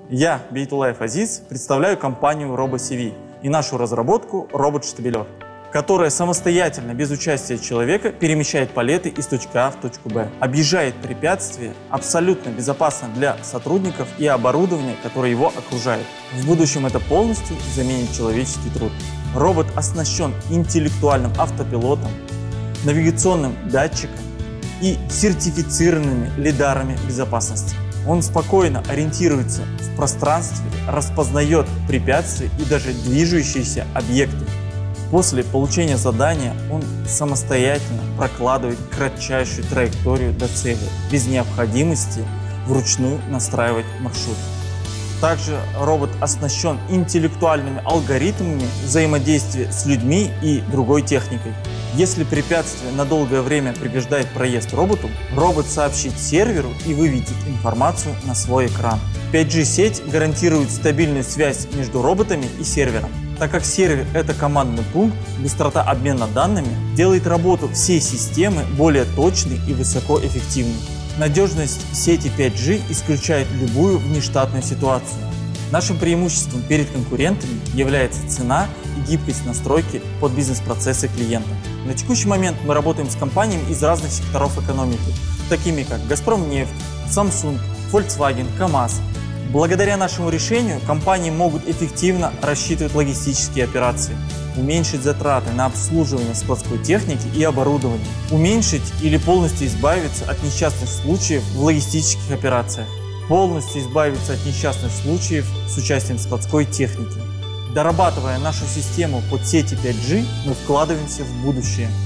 Я, Бейтулаев Азиз, представляю компанию RoboCV и нашу разработку робот-штабелер, которая самостоятельно, без участия человека, перемещает палеты из точки А в точку Б, объезжает препятствия, абсолютно безопасно для сотрудников и оборудования, которое его окружает. В будущем это полностью заменит человеческий труд. Робот оснащен интеллектуальным автопилотом, навигационным датчиком и сертифицированными лидарами безопасности. Он спокойно ориентируется в пространстве, распознает препятствия и даже движущиеся объекты. После получения задания он самостоятельно прокладывает кратчайшую траекторию до цели, без необходимости вручную настраивать маршрут. Также робот оснащен интеллектуальными алгоритмами взаимодействия с людьми и другой техникой. Если препятствие на долгое время преграждает проезд роботу, робот сообщит серверу и выведет информацию на свой экран. 5G-сеть гарантирует стабильную связь между роботами и сервером. Так как сервер – это командный пункт, быстрота обмена данными делает работу всей системы более точной и высокоэффективной. Надежность сети 5G исключает любую внештатную ситуацию. Нашим преимуществом перед конкурентами является цена и гибкость настройки под бизнес-процессы клиента. На текущий момент мы работаем с компаниями из разных секторов экономики, такими как Газпромнефть, Samsung, Volkswagen, КАМАЗ. Благодаря нашему решению компании могут эффективно рассчитывать логистические операции, уменьшить затраты на обслуживание складской техники и оборудования, уменьшить или полностью избавиться от несчастных случаев в логистических операциях, полностью избавиться от несчастных случаев с участием складской техники. Дорабатывая нашу систему под сети 5G, мы вкладываемся в будущее.